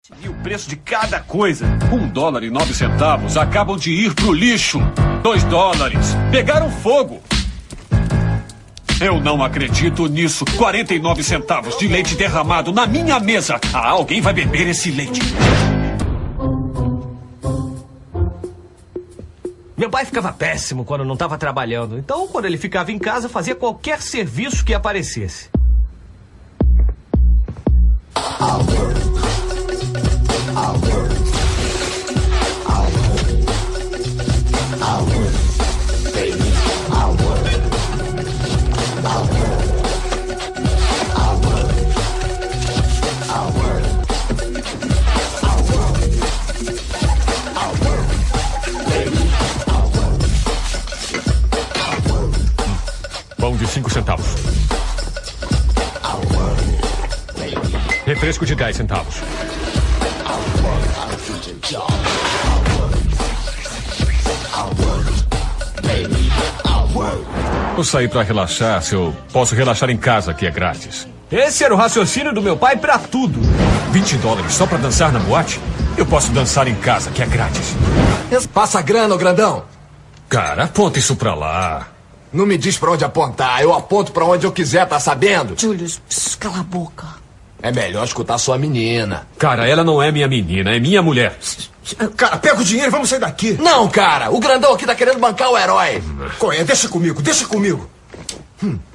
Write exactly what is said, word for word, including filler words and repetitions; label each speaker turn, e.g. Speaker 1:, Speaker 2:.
Speaker 1: E o preço de cada coisa. Um dólar e nove centavos acabam de ir pro lixo. Dois dólares. Pegaram fogo. Eu não acredito nisso. quarenta e nove centavos de leite derramado na minha mesa. Ah, alguém vai beber esse leite.
Speaker 2: Meu pai ficava péssimo quando não estava trabalhando. Então, quando ele ficava em casa, fazia qualquer serviço que aparecesse.
Speaker 3: I'll work. I'll work. I'll work. I'll work. Baby, I'll work. I'll work. I'll work. I'll work. I'll work. I'll work. Baby, I'll work. I'll work.
Speaker 4: Pão de cinco centavos.
Speaker 3: I'll work. Baby.
Speaker 4: Refresco de dez centavos.
Speaker 3: I'll work. I'll do your job. I'll work. I'll work. Baby, I'll work.
Speaker 4: Eu saí pra relaxar, se eu posso relaxar em casa, que é grátis.
Speaker 2: Esse era o raciocínio do meu pai pra tudo.
Speaker 4: vinte dólares só pra dançar na boate? Eu posso dançar em casa, que é grátis.
Speaker 5: Passa a grana, ô grandão.
Speaker 4: Cara, aponta isso pra lá.
Speaker 5: Não me diz pra onde apontar. Eu aponto pra onde eu quiser, tá sabendo?
Speaker 6: Julius, pss, cala a boca.
Speaker 5: É melhor escutar sua menina.
Speaker 4: Cara, ela não é minha menina, é minha mulher.
Speaker 7: Cara, pega o dinheiro e vamos sair daqui.
Speaker 5: Não, cara. O grandão aqui tá querendo bancar o herói.
Speaker 7: Qual é? Deixa comigo, deixa comigo. Hum.